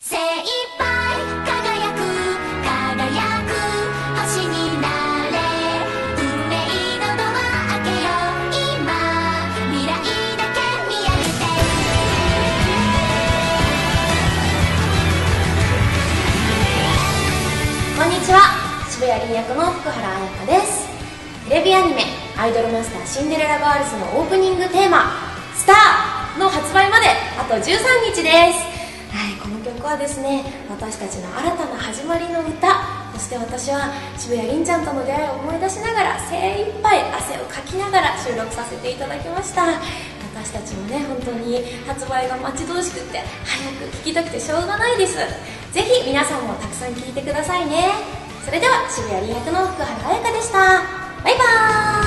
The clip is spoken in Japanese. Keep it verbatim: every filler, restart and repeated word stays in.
精一杯輝く輝く星になれ、運命のドア開けよう今、未来だけ見上げて。こんにちは、渋谷凛役の福原彩香です。テレビアニメ「アイドルマスターシンデレラガールズ」のオープニングテーマ「スター」の発売まであとじゅうさんにちです。はい、この曲はですね、私たちの新たな始まりの歌、そして私は渋谷凛ちゃんとの出会いを思い出しながら精一杯汗をかきながら収録させていただきました。私たちもね、本当に発売が待ち遠しくって早く聴きたくてしょうがないです。ぜひ皆さんもたくさん聴いてくださいね。それでは渋谷凛役の福原彩香でした。バイバーイ。